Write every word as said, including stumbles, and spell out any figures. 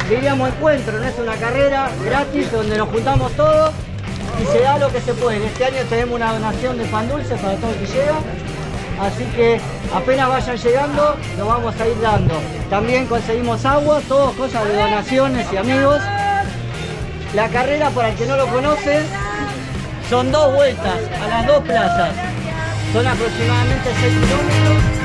diríamos encuentro, no es una carrera gratis donde nos juntamos todos y se da lo que se puede. Este año tenemos una donación de pan dulce para todo el que llega, así que apenas vayan llegando lo vamos a ir dando. También conseguimos agua, todo cosas de donaciones y amigos. La carrera, para el que no lo conoce, son dos vueltas a las dos plazas, son aproximadamente seis kilómetros.